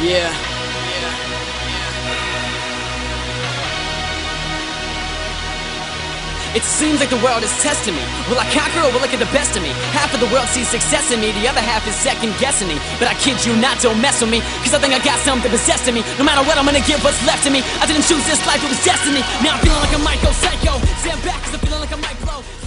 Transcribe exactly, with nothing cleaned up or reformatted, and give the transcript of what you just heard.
Yeah. It seems like the world is testing me. Will I conquer or will it get the best of me? Half of the world sees success in me, the other half is second guessing me. But I kid you not, don't mess with me, cause I think I got something possessed in me. No matter what, I'm gonna give what's left of me. I didn't choose this life, it was destiny. Now I'm feeling like I might go psycho. Stand back cause I'm feeling like I might blow.